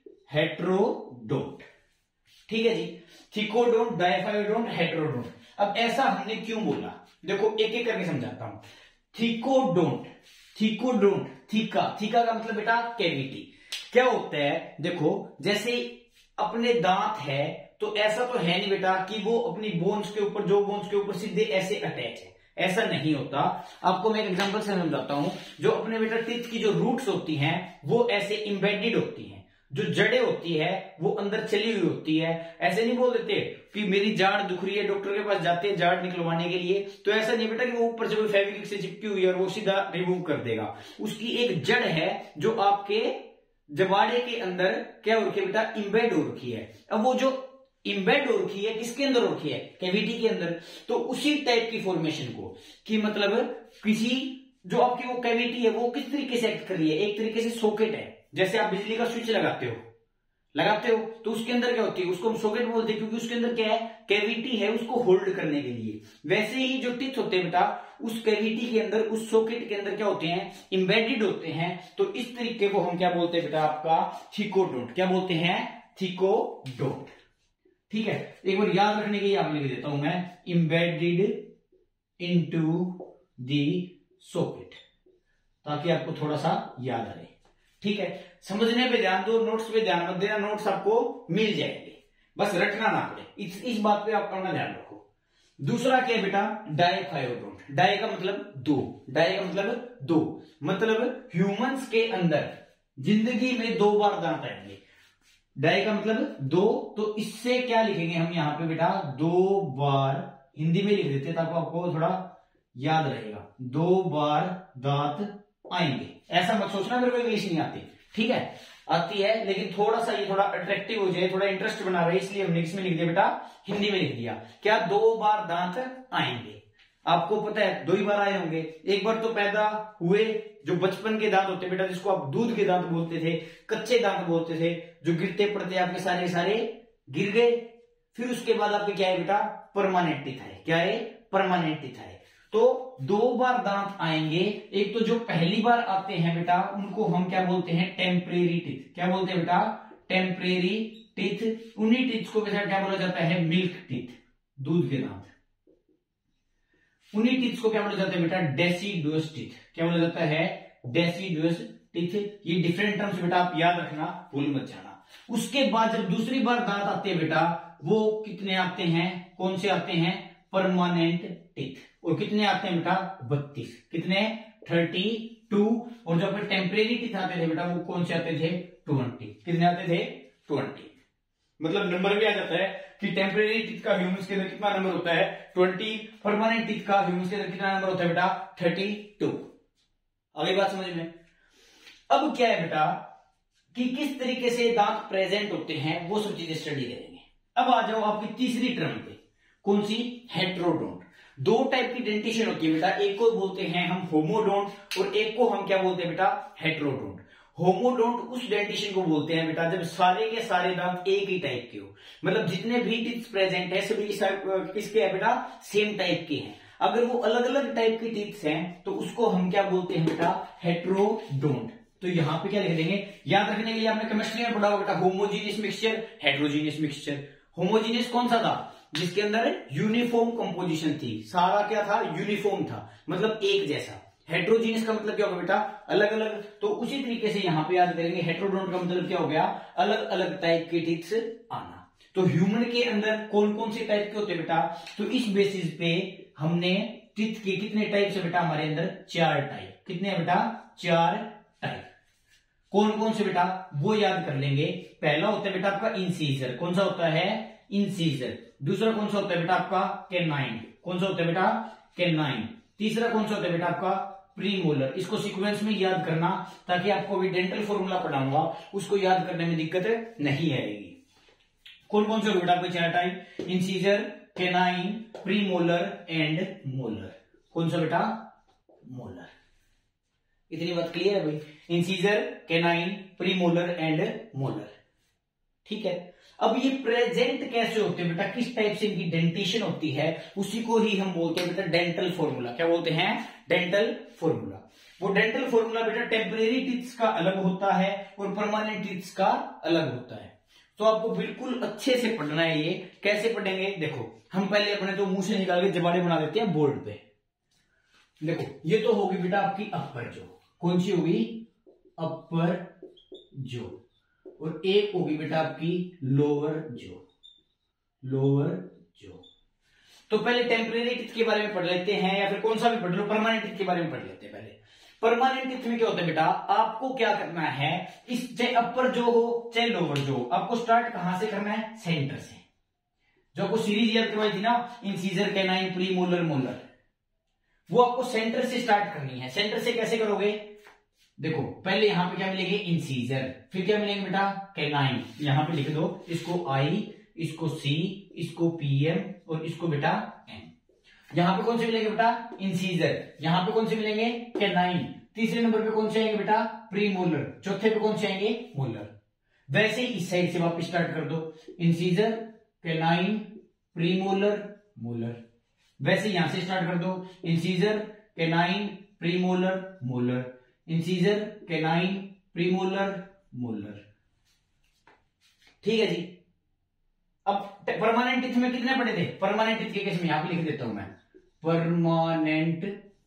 हेट्रोडोंट। ठीक है जी। थिकोडोंट, डाइफायोडोंट, हेट्रोडोंट। अब ऐसा हमने क्यों बोला? देखो, एक एक करके समझाता हूं। थिकोडोंट, थिकोडोंट, थीका, थीका का मतलब बेटा कैविटी। क्या होता है? देखो, जैसे अपने दांत है तो ऐसा तो है नहीं बेटा कि वो अपनी बोन्स के ऊपर, जो बोन्स के ऊपर सीधे ऐसे अटैच है, ऐसा नहीं होता। आपको मैं एक एग्जांपल से समझाता हूं। जो अपने बेटा टीथ की जो रूट्स होती हैं वो ऐसे इंबेडेड होती हैं, जो जड़ें होती है वो अंदर चली हुई होती है। ऐसे नहीं बोल देते कि मेरी जाड़ दुख रही है, डॉक्टर के पास जाते हैं जाड़ निकलवाने के लिए, तो ऐसा नहीं बेटा कि वो ऊपर से कोई फेविक्विक से चिपकी हुई है और वो सीधा रिमूव कर देगा। उसकी एक जड़ है जो आपके जबाड़े के अंदर क्या हो रखी है बेटा? इम्बेड हो रखी है। अब वो जो इम्बेड हो रखी है किसके अंदर हो रखी है? कैविटी के अंदर। तो उसी टाइप की फॉर्मेशन को, कि मतलब किसी, जो आपकी वो कैविटी है वो किस तरीके से एक्ट कर रही है? एक तरीके से सॉकेट है। जैसे आप बिजली का स्विच लगाते हो लगाते हो तो उसके अंदर क्या होती है? उसको हम सॉकेट बोलते हैं, क्योंकि उसके अंदर क्या है? कैविटी है उसको होल्ड करने के लिए। वैसे ही जो टीथ होते हैं बेटा, उस कैविटी के अंदर, उस सॉकेट के अंदर क्या होते हैं? इंबेडेड होते हैं। तो इस तरीके को हम क्या बोलते हैं बेटा? आपका थिकोडोंट। क्या बोलते हैं? थिकोडोंट। ठीक है। एक बार याद रखने के लिए आप लिख देता हूं मैं, इंबेडेड इनटू द सॉकेट, ताकि आपको थोड़ा सा याद रहे। ठीक है। समझने पे ध्यान दो, नोट्स पे ध्यान मत देना, नोट्स आपको मिल जाएंगे, बस रटना ना पड़े। इस इस बात पे आप अपना ध्यान रखो। दूसरा क्या है बेटा? डाइफायोडोंट। डाई का मतलब दो, डाई का मतलब दो, मतलब ह्यूमंस के अंदर जिंदगी में दो बार दांत आएंगे। डाई का मतलब दो, तो इससे क्या लिखेंगे हम यहां पे बेटा? दो बार, हिंदी में लिख देते ताकि आपको थोड़ा याद रहेगा। दो बार दांत आएंगे। ऐसा मत सोचना मेरे को इंग्लिश नहीं आती, ठीक है? आती है, लेकिन थोड़ा सा ये थोड़ा अट्रैक्टिव हो जाए, थोड़ा इंटरेस्ट बना रहे, इसलिए हमने इसमें लिख दिया बेटा, हिंदी में लिख दिया। क्या? दो बार दांत आएंगे। आपको पता है दो ही बार आए होंगे। एक बार तो पैदा हुए, जो बचपन के दांत होते बेटा, जिसको आप दूध के दांत बोलते थे, कच्चे दांत बोलते थे, जो गिरते पड़ते आपके सारे सारे गिर गए। फिर उसके बाद आपके क्या है बेटा? परमानेंट टीथ है। क्या है? परमानेंट टीथ है। तो दो बार दांत आएंगे। एक तो जो पहली बार आते हैं बेटा, उनको हम क्या बोलते हैं? Temporary teeth. क्या बोलते हैं बेटा? Temporary teeth. उन्हीं टीथ को बेटा क्या बोला जाता है? मिल्क टीथ, दूध के दांत। उन्हीं टीथ को क्या बोला जाता है बेटा? Deciduous teeth. क्या बोला जाता है? Deciduous teeth. ये डिफरेंट टर्म्स बेटा आप याद रखना, भूल मत जाना। उसके बाद जब दूसरी बार दांत आते हैं बेटा, वो कितने आते हैं, कौन से आते हैं, परमानेंट टीथ। और कितने आते हैं बेटा, बत्तीस। कितने, थर्टी टू। और जब टेम्परेरी टीथ आते थे बेटा, वो कौन से आते थे, ट्वेंटी। कितने आते थे, ट्वेंटी। मतलब नंबर भी आ जाता है कि टेम्परेरी टीथ का ह्यूमंस के अंदर कितना नंबर होता है, ट्वेंटी। परमानेंट टीथ का ह्यूमंस के अंदर कितना नंबर होता है बेटा, थर्टी टू। अगली बात समझ में। अब क्या है बेटा कि किस तरीके से दांत प्रेजेंट होते हैं, वो सब चीजें स्टडी करेंगे। अब आ जाओ आपकी तीसरी टर्म पे, कौन सी, हेट्रोडोंट। दो टाइप की डेंटिशन होती है बेटा, एक को बोलते हैं हम होमोडोंट और एक को हम क्या बोलते हैं बेटा, हेट्रोडोंट। होमोडोंट उस डेंटिशन को बोलते हैं बेटा जब सारे के सारे दांत एक ही टाइप के हो, मतलब जितने भी टीथ प्रेजेंट है सभी किसके है बेटा, सेम टाइप के हैं। अगर वो अलग अलग टाइप की टीथ हैं तो उसको हम क्या बोलते हैं बेटा, हेट्रोडोंट। तो यहां पे क्या लिख देंगे, याद रखने के लिए आपने केमिस्ट्री में पढ़ा होगा बेटा, homogeneous mixture, heterogeneous mixture. Homogeneous कौन सा था, जिसके अंदर यूनिफॉर्म कंपोजिशन थी, सारा क्या था, यूनिफॉर्म था, मतलब एक जैसा। हेट्रोजीनियस का मतलब क्या होगा बेटा, अलग अलग। तो उसी तरीके से यहां पे याद करेंगे, हेट्रोडोंट का मतलब क्या हो गया, अलग अलग टाइप के टीथ्स आना। तो ह्यूमन के अंदर कौन कौन से टाइप के होते हैं बेटा, तो इस बेसिस पे हमने टीथ के कितने टाइप से बेटा, हमारे अंदर चार टाइप। कितने हैं बेटा, चार टाइप। कौन कौन से बेटा, वो याद कर लेंगे। पहला होता है बेटा आपका इंसीजर, कौन सा होता है, इंसीजर। दूसरा कौन सा होता है बेटा आपका, कैनाइन, कौन सा होता है बेटा, कैनाइन। तीसरा कौन सा होता है बेटा आपका, प्रीमोलर। इसको सीक्वेंस में याद करना, ताकि आपको अभी डेंटल फॉर्मूला पढ़ाऊंगा उसको याद करने में दिक्कत नहीं आएगी। कौन कौन से बेटा आपके चार type, incisor, canine, premolar and molar. कौन सा बेटा, मोलर। इतनी बात क्लियर है भाई, incisor, canine, premolar and molar. ठीक है। अब ये प्रेजेंट कैसे होते हैं बेटा, किस टाइप से इनकी डेंटिशन होती है, उसी को ही हम बोलते हैं बेटा डेंटल फॉर्मूला। क्या बोलते हैं, डेंटल फॉर्मूला। वो डेंटल फॉर्मूला बेटा टेम्परेरी टीथ्स का अलग होता है और परमानेंट टीथ्स का अलग होता है। तो आपको बिल्कुल अच्छे से पढ़ना है। ये कैसे पढ़ेंगे, देखो हम पहले अपने तो मुंह से निकाल के जबाड़े बना देते हैं बोर्ड पे। देखो ये तो होगी बेटा आपकी अपर जो, कौन सी होगी, अपर जो। और एक होगी बेटा आपकी लोअर जो, लोअर जो। तो पहले टेम्परेरी टीथ के बारे में पढ़ लेते हैं, या फिर कौन सा भी पढ़ लो, परमानेंट टीथ के बारे में पढ़ लेते हैं पहले। परमानेंट टीथ में क्या होता है बेटा, आपको क्या करना है, इस चाहे अपर जो हो चाहे लोअर जो, आपको स्टार्ट कहां से करना है, सेंटर से। जो आपको सीरीज याद करवाई थी ना, इंसीजर, कैनाइन, प्रीमोलर, मोलर, वो आपको सेंटर से स्टार्ट करनी है। सेंटर से कैसे करोगे, देखो पहले यहां पे क्या मिलेंगे, इंसीजर, फिर क्या मिलेंगे बेटा, कैनाइन। यहां पे लिख दो, इसको आई, इसको सी, इसको पीएम और इसको बेटा एम। यहां पे कौन से मिलेंगे बेटा, इंसीजर। यहां पे कौन से मिलेंगे, कैनाइन। तीसरे नंबर पे कौन से आएंगे बेटा, प्रीमोलर। चौथे पे कौन से आएंगे, मोलर। वैसे ही इस साइड से वापस स्टार्ट कर दो, इंसीजर, कैनाइन, प्रीमोलर, मोलर। वैसे यहां से स्टार्ट कर दो, incisor, canine, premolar, molar, incisor, canine, premolar, molar. ठीक है जी। अब परमानेंट टीथ में कितने पढ़े थे, परमानेंट टीथ के केस में यहां पे लिख देता हूं मैं, permanent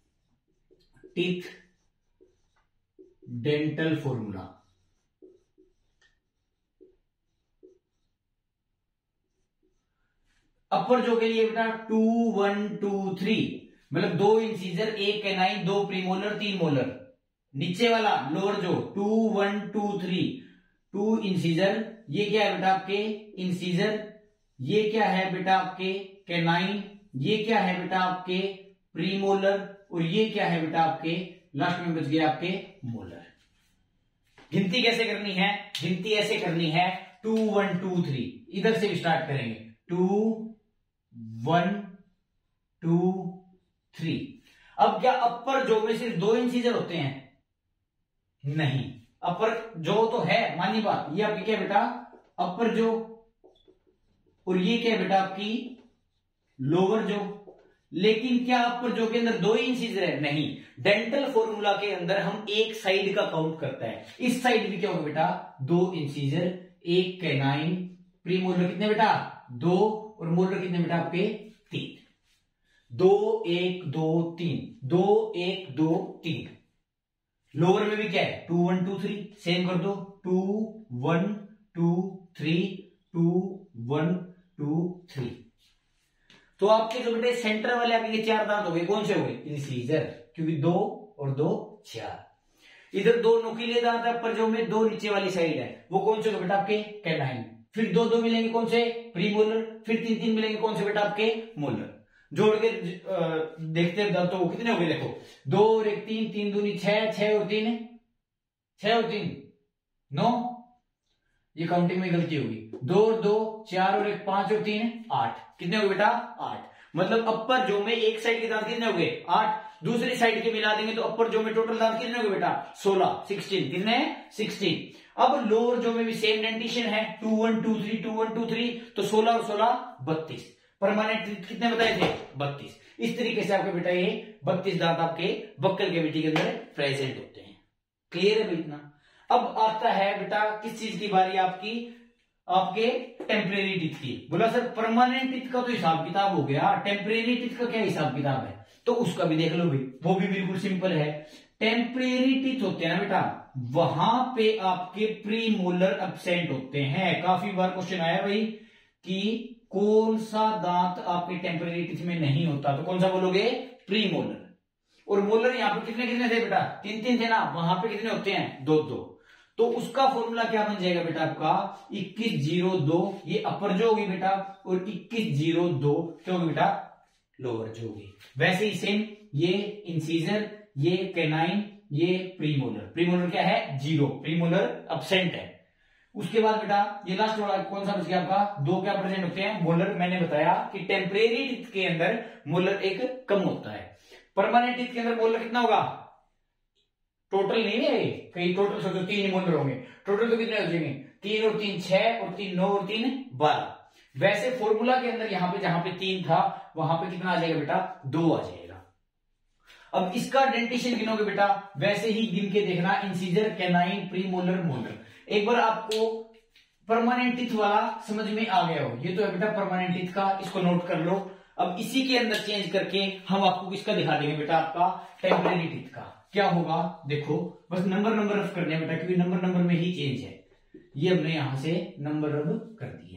teeth dental formula. Upper जो के लिए बेटा टू वन टू थ्री, मतलब दो इंसीजर, एक कैनाइन, दो प्रीमोलर, तीन मोलर। नीचे वाला लोअर जो two one two three, two incisor, ये क्या है बेटा आपके इंसीजर, ये क्या है बेटा आपके कैनाइन, ये क्या है बेटा आपके प्रीमोलर, और ये क्या है बेटा आपके लास्ट में बच गया आपके मोलर। गिनती कैसे करनी है, गिनती ऐसे करनी है, टू वन टू थ्री, इधर से स्टार्ट करेंगे, टू वन टू थ्री। अब क्या अपर जो में सिर्फ दो इंसीजर होते हैं, नहीं, अपर जो तो है मानी बात, ये आपकी क्या बेटा अपर जो, और ये क्या बेटा आपकी लोअर जो। लेकिन क्या अपर जो के अंदर दो ही इंसीजर है, नहीं। डेंटल फॉर्मूला के अंदर हम एक साइड का काउंट करता है, इस साइड भी क्या होगा बेटा दो इंसीजर, एक कैनाइन, प्रीमोलर कितने बेटा दो, और मोलर कितने बेटा आपके तीन। दो एक दो तीन, दो एक दो तीन। लोअर में भी क्या है two one two three, same कर दो, two one two three two one two three. तो आपके जो बेटे सेंटर वाले आपके चार दांत हो गए, कौन से हो गए? इंसीजर, क्योंकि दो और दो चार। इधर दो नुकीले दांत है अपर जो में, दो नीचे वाली साइड है, वो कौन से हो बेटा? आपके कैनाइन। फिर दो दो मिलेंगे कौन से? प्रीमोलर। फिर तीन तीन मिलेंगे कौन से बेटा? आपके मोलर। जोड़ के देखते हैं दांतों को कितने हो गए, देखो दो और एक तीन, तीन दूनी छह, छह और तीन छह और तीन नौ, ये काउंटिंग में गलती होगी। दो और दो चार और एक पांच और तीन आठ, कितने हो गए बेटा? आठ। मतलब अपर जो में एक साइड के दांत कितने हो गए? आठ। दूसरी साइड के मिला देंगे तो अपर जो में टोटल दांत कितने हो गए बेटा? सोलह, सिक्सटीन। कितने? सिक्सटीन। अब लोअर जो में भी सेम डेंटिशन है, two one two three two one two three, तो सोलह और सोलह बत्तीस। परमानेंट कितने बताए थे? बत्तीस। इस तरीके से आपके बेटा ये बत्तीस दांत आपके बक्कल कैविटी के अंदर प्रेजेंट होते हैं। क्लियर है भाई इतना? अब आता है बेटा किस चीज की बारी? आपकी आपके टेम्परेरी टिथ की। बोला सर परमानेंट टिथ का तो हिसाब किताब हो गया, टेम्परेरी टिथ का क्या हिसाब किताब है? तो उसका भी देख लो भाई, वो भी बिल्कुल सिंपल है। टेम्परेरी टिथ होते हैं ना बेटा, वहां पे आपके प्री मोलर एब्सेंट होते हैं। काफी बार क्वेश्चन आया भाई कि कौन सा दांत आपके टेम्परेरी टिथ में नहीं होता, तो कौन सा बोलोगे? Pre molar. और मोलर यहां पर कितने कितने थे बेटा? तीन तीन थे ना, वहां पे कितने होते हैं? दो दो। तो उसका फॉर्मूला क्या बन जाएगा बेटा आपका? इक्कीस जीरो दो, ये अपर जो होगी बेटा, और इक्कीस जीरो दो क्या होगी बेटा? लोअर जो होगी। वैसे ही सेम ये इंसीजर, ये कैनाइन, ये प्रीमोलर। प्रीमोलर क्या है? जीरो, प्रीमोलर एब्सेंट है। उसके बाद बेटा ये लास्ट वाला कौन सा बच गया आपका? दो क्या प्रेजेंट होते हैं? मोलर। मैंने बताया कि टेम्परेरी टिथ के अंदर मोलर एक कम होता है, परमानेंट टिथ के अंदर मोलर कितना होगा? टोटल नहीं है, कहीं टोटल सोचो तीन ही मोलर होंगे, टोटल तो कितने हो जाएंगे? तीन और तीन छह, और तीन नौ, और तीन बारह। वैसे फॉर्मूला के अंदर यहां पे जहां पे तीन था वहां पे कितना आ जाएगा बेटा? दो आ जाएगा। अब इसका डेंटिशन गिनोगे बेटा, वैसे ही गिन के देखना, इंसीजर, कैनाइन, प्रीमोलर, मोलर। एक बार आपको परमानेंट टिथ वाला समझ में आ गया हो, ये तो है बेटा परमानेंट टिथ का, इसको नोट कर लो। अब इसी के अंदर चेंज करके हम आपको किसका दिखा देंगे बेटा? आपका टेम्परेरी टिथ का। क्या होगा देखो, बस नंबर नंबर रफ करने बेटा, क्योंकि नंबर नंबर में ही चेंज है। ये हमने यहां से नंबर रफ कर दिए,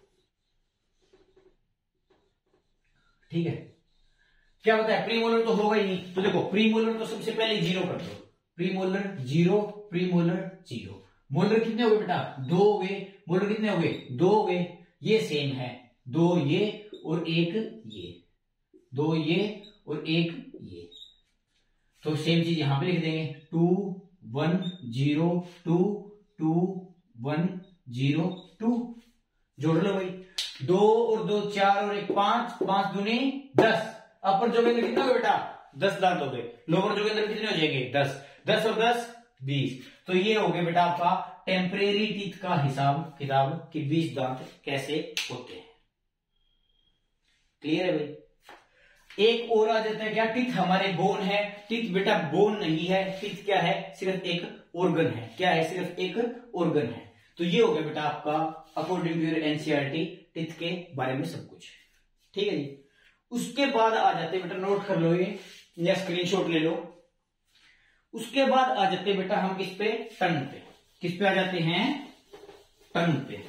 ठीक है। क्या बताया? प्रीमोलर तो होगा ही नहीं, तो देखो प्रीमोलर तो सबसे पहले जीरो कर दो। Premolar zero, premolar zero. Molar कितने हो गए बेटा? दो हो गए। मोलर कितने हो गए? दो हो गए। ये सेम है, दो ये और एक ये, दो ये और एक ये, तो सेम चीज यहां पे लिख देंगे। Two one zero two, two one zero two. जोड़ लो भाई, दो और दो चार और एक पांच, पांच दूनी दस। अपर जो के अंदर कितने हो गए बेटा? दस दांत हो गए। लोअर जो के अंदर कितने हो जाएंगे? दस। दस और दस बीस। तो ये हो गया बेटा आपका टेम्परेरी टीथ का हिसाब किताब कि बीस दांत कैसे होते हैं। क्लियर है भाई? एक और आ जाता है क्या? टीथ हमारे बोन है। टीथ बेटा बोन नहीं है, टीथ क्या है? सिर्फ एक ऑर्गन है। क्या है? सिर्फ एक ऑर्गन है। तो ये हो गया बेटा आपका according to your NCERT teeth के बारे में सब कुछ। ठीक है जी। उसके बाद आ जाते बेटा, नोट कर लो ये या स्क्रीनशॉट ले लो। उसके बाद आ जाते बेटा हम किस पे? टंग पे। किस पे आ जाते हैं? टंग पे।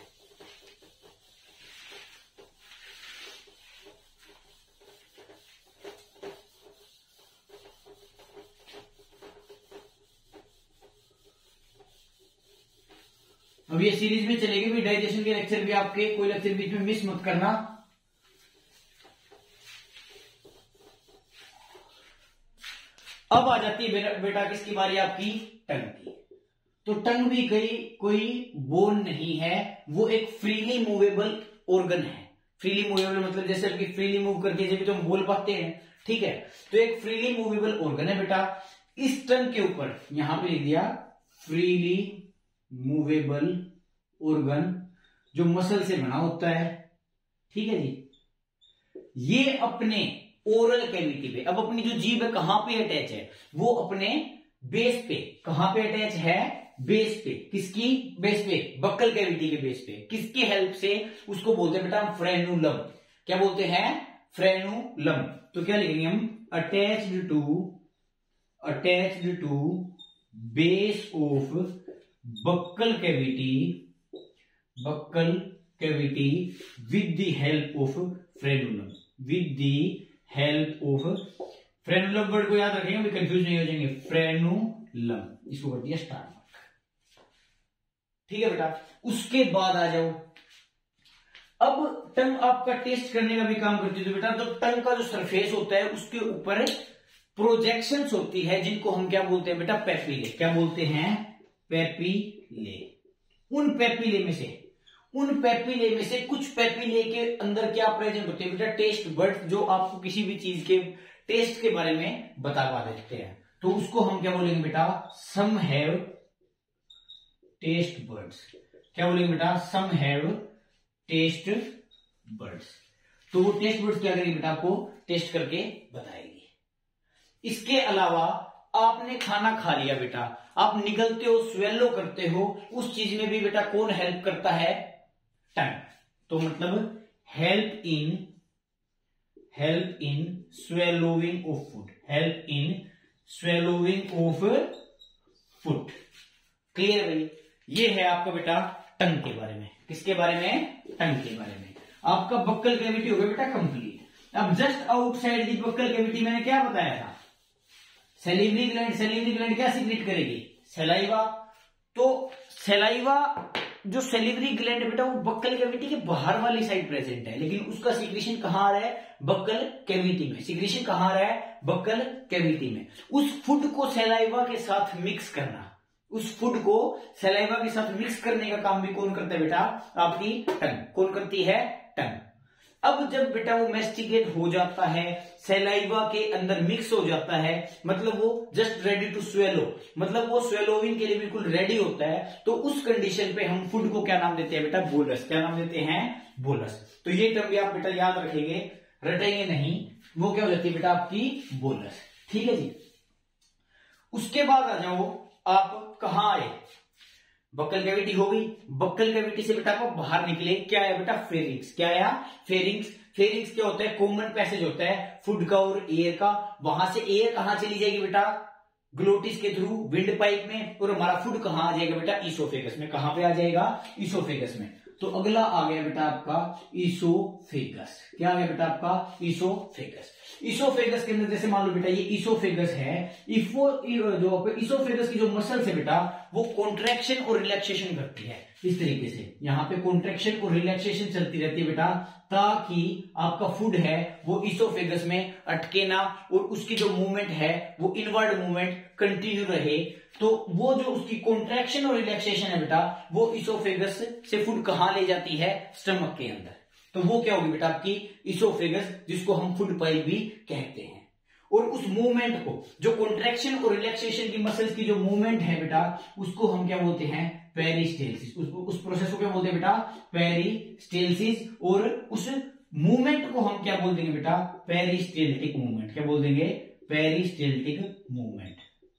अब ये सीरीज में चलेगी भी, डाइजेशन के लेक्चर भी आपके, कोई लेक्चर बीच में मिस मत करना। अब आ जाती है बेटा, बेटा किसकी बारी? आपकी टंग की। तो टंग भी कई कोई बोन नहीं है, वो एक फ्रीली मूवेबल ऑर्गन है। फ्रीली मूवेबल मतलब जैसे कि फ्रीली मूव करके जब तो हम बोल पाते हैं, ठीक है। तो एक फ्रीली मूवेबल ऑर्गन है बेटा। इस टंग के ऊपर यहां पे लिख दिया फ्रीली मूवेबल ऑर्गन, जो मसल से बना होता है। ठीक है जी। ये अपने ओरल कैविटी पे, अब अपनी जो जीभ है कहां पे अटैच है? वो अपने बेस पे। कहां पे अटैच है? बेस पे। किसकी बेस पे? बक्कल कैविटी के बेस पे। किसकी हेल्प से? उसको बोलते हैं बेटा हम फ्रेनुलम। क्या बोलते हैं? फ्रेनुलम। तो क्या लिखेंगे हम? Attached to attached to base of buccal cavity buccal cavity with the help of frenulum, with the help of frenulum. Word को याद रखेंगे, भी कंफ्यूज नहीं हो जाएंगे। फ्रेनुलम, इसको कर दिया स्टार मार्क। ठीक है बेटा, उसके बाद आ जाओ, अब टंग आपका टेस्ट करने का भी काम करती है। तो बेटा, तो टंग का जो सरफेस होता है उसके ऊपर प्रोजेक्शंस होती है, जिनको हम क्या बोलते हैं बेटा, पेपिले। क्या बोलते हैं? पेपिले। उन पेपिले में से उन पेपिले में से कुछ पेपिले के अंदर क्या प्रेजेंट होते हैं बेटा? टेस्ट बर्ड्स, जो आपको किसी भी चीज के टेस्ट के बारे में बता देते हैं। तो उसको हम क्या बोलेंगे बेटा? Some have taste buds. क्या बोलेंगे बेटा? Some have taste buds. तो वो टेस्ट बर्ड्स क्या करेंगे बेटा? आपको टेस्ट करके बताएगी। इसके अलावा आपने खाना खा लिया बेटा, आप निगलते हो, स्वेलो करते हो, उस चीज में भी बेटा कौन हेल्प करता है? टंग। तो मतलब help in help in swallowing of food, help in swallowing of food. Clear भाई? ये है आपका बेटा टंग के बारे में। किसके बारे में? टंग के बारे में। आपका बक्कल कैविटी हो गया बेटा कंप्लीट। अब just outside the buccal cavity मैंने क्या बताया था? Salivary gland. सैलिवरी ग्लैंड क्या सीक्रेट करेगी? सलाइवा। तो सलाइवा जो सैलिवरी ग्लैंड बेटा वो बक्कल कैविटी के बाहर वाली साइड प्रेजेंट है, लेकिन उसका सीक्रेशन कहां आ रहा है? बक्कल कैविटी में। सीक्रेशन कहां आ रहा है? बक्कल कैविटी में। उस फूड को सलाइवा के साथ मिक्स करना, उस फूड को सलाइवा के साथ मिक्स करने का काम भी कौन करता है बेटा? आपकी टंग। कौन करती है? टंग। अब जब बेटा वो मेस्टिकेट हो जाता है, सलाइवा के अंदर मिक्स हो जाता है, मतलब वो जस्ट रेडी टू स्वेलो, मतलब वो स्वेलोविंग के लिए बिल्कुल रेडी होता है, तो उस कंडीशन पे हम फूड को क्या नाम देते हैं बेटा? बोलस। क्या नाम देते हैं? बोलस। तो ये टर्म भी आप बेटा याद रखेंगे, रटेंगे नहीं। वो क्या हो जाती है बेटा? आपकी बोलस। ठीक है जी। उसके बाद आ जाओ, आप कहां आए? बक्कल कैविटी हो गई। बक्कल कैविटी से बेटा आप बाहर निकले, क्या है बेटा? फेरिंग्स। क्या आया? फेरिंग्स। फेरिंग्स क्या होता है? कॉमन पैसेज होता है फूड का और एयर का। वहां से एयर कहां चली जाएगी बेटा? ग्लोटिस के थ्रू विंड पाइप में, और हमारा फूड कहां आ जाएगा बेटा? ईसोफेगस में। कहां पे आ जाएगा? ईसोफेगस में। तो अगला आ गया बेटा आपका ईसोफेगस। क्या आ गया बेटा? आपका ईसोफेगस। ईसोफेगस के अंदर जैसे मान लो बेटा ये ईसोफेगस है, इफो जो ईसोफेगस की जो मसल्स है बेटा वो कॉन्ट्रैक्शन और रिलैक्सेशन करती है इस तरीके से। यहां पे कॉन्ट्रैक्शन और रिलैक्सेशन चलती रहती है बेटा, ताकि आपका फूड है वो ईसोफेगस में अटके ना, और उसकी जो मूवमेंट है वो इनवर्ड मूवमेंट कंटिन्यू रहे। तो वो जो उसकी कॉन्ट्रैक्शन और रिलैक्सेशन है बेटा, वो ईसोफेगस से फूड कहां ले जाती है? स्टमक के अंदर। तो वो क्या होगी बेटा? आपकी ईसोफेगस, जिसको हम फूड पाइप भी कहते हैं। और उस मूवमेंट को, जो कॉन्ट्रैक्शन और रिलैक्सेशन की मसल्स की जो मूवमेंट है बेटा, उसको हम क्या बोलते हैं? पेरिस्टेल्सिस। उसको उस प्रोसेस को क्या बोलते हैं बेटा? पेरिस्टेल्सिस। और उस मूवमेंट को हम क्या बोल देंगे बेटा? Peristaltic movement. क्या बोल देंगे? पेरिस्टेल्टिक मूवमेंट।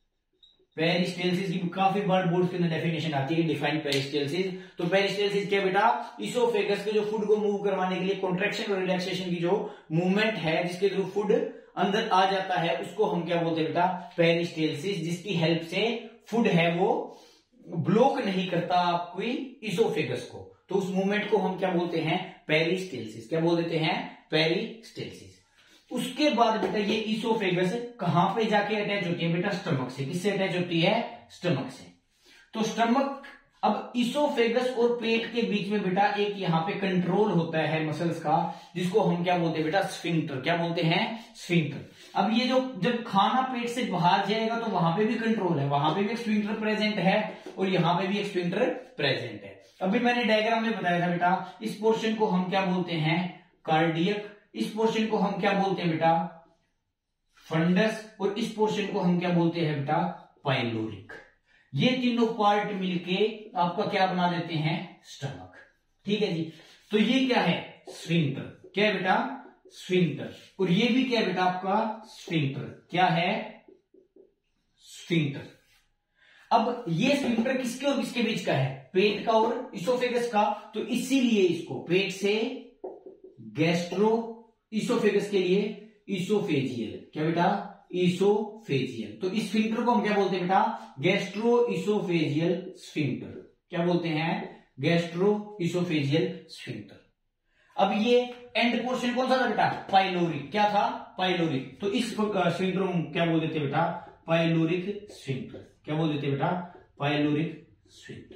पेरिस्टेल्सिस की काफी बार बोर्ड के अंदर डेफिनेशन आती है, डिफाइन पेरिस्टेल्सिस। तो पेरिस्टेल्सिस क्या बेटा? ईसोफेगस के जो फूड को मूव करवाने के लिए कॉन्ट्रैक्शन और रिलैक्सेशन की जो मूवमेंट है, जिसके थ्रू फूड अंदर आ जाता है, उसको हम क्या बोलते हैं बेटा? पेरिस्टेल्सिस। जिसकी हेल्प से फूड है वो ब्लॉक नहीं करता आपकी ईसोफेगस को, तो उस मूवमेंट को हम क्या बोलते हैं? पेरिस्टेल्सिस। क्या बोल देते हैं? पेरिस्टेल्सिस। उसके बाद बेटा ये ईसोफेगस कहां पे जाके अटैच होती है बेटा? स्टमक से। किससे अटैच होती है? स्टमक से। तो स्टमक, अब ईसोफेगस और पेट के बीच में बेटा एक यहां पे कंट्रोल होता है मसल्स का, जिसको हम क्या बोलते हैं बेटा? स्फिंक्टर। क्या बोलते हैं? स्फिंक्टर। अब ये जो जब खाना पेट से बाहर जाएगा तो वहां पे भी कंट्रोल है, वहां पे भी एक स्फिंक्टर प्रेजेंट है, और यहां पे भी एक स्फिंक्टर प्रेजेंट है। अभी मैंने डायग्राम में बताया था बेटा, इस पोर्शन को हम क्या बोलते हैं? कार्डियक। इस पोर्शन को हम क्या बोलते हैं बेटा? फंडस। और इस पोर्शन को हम क्या बोलते हैं बेटा? पाइलोरिक। ये तीनों पार्ट मिलके आपका क्या बना देते हैं? स्टमक। ठीक है जी। तो ये क्या है? स्फिंक्टर। क्या है बेटा? स्फिंक्टर। और ये भी क्या है बेटा? आपका स्फिंक्टर। क्या है? स्फिंक्टर। अब ये स्फिंक्टर किसके और किसके बीच का है? पेट का और ईसोफेगस का। तो इसीलिए इसको पेट से गैस्ट्रो, ईसोफेगस के लिए ईसोफेजियल। क्या बेटा? ईसोफेजियल। तो इस स्फिंक्टर को हम क्या बोलते हैं बेटा? Gastro oesophageal sphincter. क्या बोलते हैं? Gastro oesophageal sphincter. अब ये एंड पोर्शन कौन सा था बेटा? पाइलोरिक। क्या था? पाइलोरिक। तो इस स्फिंक्टर को क्या बोल देते बेटा? Pyloric sphincter. क्या बोल देते बेटा? Pyloric sphincter.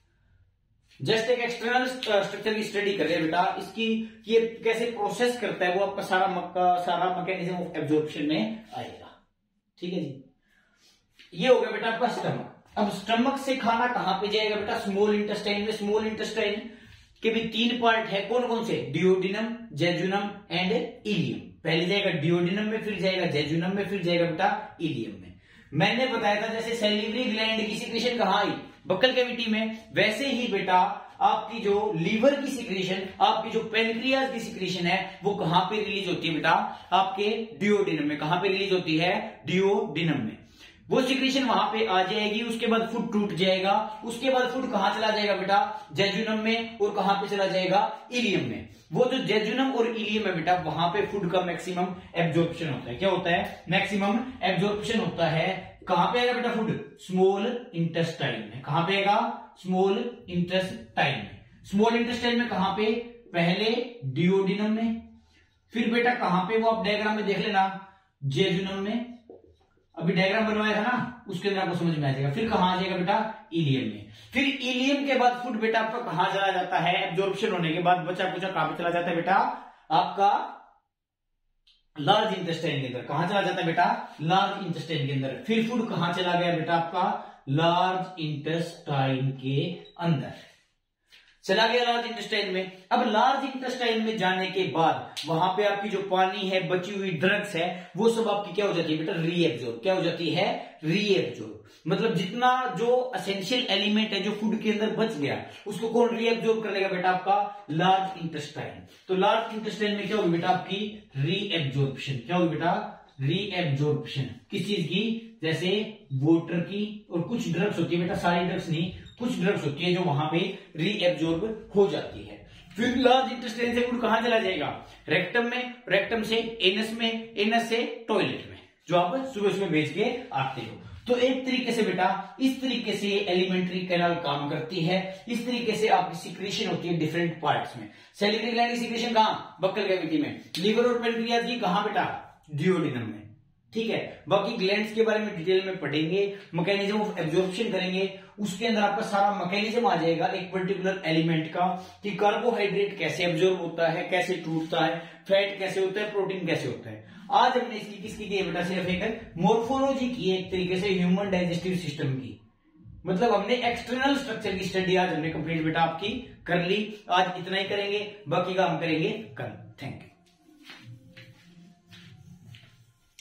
जस्ट एक एक्सटर्नल स्ट्रक्चर की स्टडी कर रहे हैं बेटा, इसकी ये कैसे प्रोसेस करता है वो आपका सारा मक्का सारा मैकेनिज्म ऑफ एब्जॉर्प्शन में आएगा। ठीक है जी, ये हो गया बेटा आपका स्टमक। अब स्टमक से खाना कहां पे जाएगा बेटा? स्मॉल इंटेस्टाइन में। स्मॉल इंटेस्टाइन के भी तीन पार्ट है, कौन कौन से? Duodenum, jejunum and ileum. पहले जाएगा डिओडिनम में, फिर जाएगा जेजुनम में, फिर जाएगा बेटा इलियम में। मैंने बताया था जैसे सैलिवरी ग्लैंड की सिक्रीशन कहां आई? बक्कल कैविटी में। वैसे ही बेटा आपकी जो लीवर की सिक्रीशन, आपकी जो पेनक्रियाज की सिक्रीशन है वो कहां पे रिलीज होती है बेटा? आपके डिओडिनम में। कहां पे रिलीज होती है? डिओडिनम में। वो सिक्रीशन वहां पे आ जाएगी, उसके बाद फूड टूट जाएगा, उसके बाद फूड कहां चला जाएगा बेटा? जेजुनम में। और कहां पे चला जाएगा? इलियम में। वो जो जेजुनम और इलियम है बेटा, वहां पे फूड का मैक्सिमम एब्जॉर्प्शन होता है। क्या होता है? मैक्सिमम एब्जॉर्प्शन होता है। कहां पे आएगा बेटा फूड? स्मॉल इंटेस्टाइन में। कहां पे आएगा? स्मॉल इंटेस्टाइन में। स्मॉल इंटेस्टाइन में कहां पे? पहले डिओडिनम में, फिर बेटा कहां पे? वो आप डायग्राम में देख लेना, जेजुनम में। अभी डायग्राम बनवाया था ना, उसके अंदर आपको समझ में आ जाएगा। फिर कहां आ जाएगा बेटा? इलियम में। फिर इलियम के बाद फूड बेटा आपका कहां चला जाता है? एब्जॉर्प्शन होने के बाद बचा कुचा कहां पे चला जाता है बेटा? आपका लार्ज इंटेस्टाइन के अंदर। कहां चला जाता है बेटा? लार्ज इंटेस्टाइन के अंदर। फिर फूड कहां चला गया बेटा आपका? लार्ज इंटेस्टाइन के अंदर चला गया, लार्ज इंटेस्टाइन में। अब लार्ज इंटेस्टाइन में जाने के बाद वहां पे आपकी जो पानी है, बची हुई ड्रग्स है, वो सब आपकी क्या हो जाती है बेटा? रीएब्जॉर्ब। क्या हो जाती है? रीएब्जॉर्ब। मतलब जितना जो असेंशियल एलिमेंट है जो फूड के अंदर बच गया, उसको कौन रीएब्जॉर्ब कर लेगा बेटा? आपका लार्ज इंटेस्टाइन। तो लार्ज इंटेस्टाइन में क्या होगी बेटा? आपकी रीएब्जॉर्प्शन। क्या होगी बेटा? रीएब्जॉर्प्शन। किस चीज की? जैसे वाटर की। और कुछ ड्रग्स होती है बेटा, सारी ड्रग्स नहीं, कुछ ड्रग्स होती है जो वहां पे रीएब्जॉर्ब हो जाती है। फिर लार्ज इंटेस्टाइन से फूड कहां चला जाएगा? रेक्टम में, रेक्टम से एनस में, एनस से टॉयलेट में, जो आप सुबह सुबह भेज के आते हो। तो एक तरीके से बेटा इस तरीके से एलिमेंट्री कैनाल काम करती है। इस तरीके से आपकी सिक्रीशन होती है डिफरेंट पार्ट्स में। सैलिवरी ग्लैंड की सिक्रीशन कहां? बक्कल कैविटी में। लीवर और पेनक्रियाज की कहां बेटा? डिओडिनम में। ठीक है, बाकी ग्लैंड्स के बारे में डिटेल में पढ़ेंगे, मैकेनिज्म ऑफ एब्जॉर्प्शन करेंगे। उसके अंदर आपका सारा मैकेनिज्म आ जाएगा एक पर्टिकुलर एलिमेंट का, कि कार्बोहाइड्रेट कैसे एब्जॉर्ब होता है, कैसे टूटता है, फैट कैसे होता है, प्रोटीन कैसे होता है। आज हमने इसकी किसकी की है बेटा? सिर्फ एक मोर्फोलॉजी की है, एक तरीके से ह्यूमन डाइजेस्टिव सिस्टम की। मतलब हमने एक्सटर्नल स्ट्रक्चर की स्टडी आज हमने कंप्लीट बेटा आपकी कर ली। आज इतना ही करेंगे, बाकी का हम करेंगे कल। Thank you.